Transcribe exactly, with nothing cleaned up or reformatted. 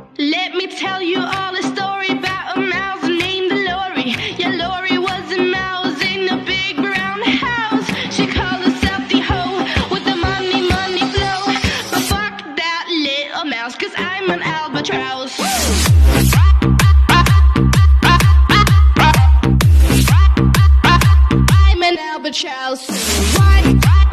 Let me tell you all a story about a mouse named Lori. Yeah, Lori was a mouse in a big brown house. She called herself the hoe with the money, money flow. But fuck that little mouse, cause I'm an albatross. I'm an albatross. Why?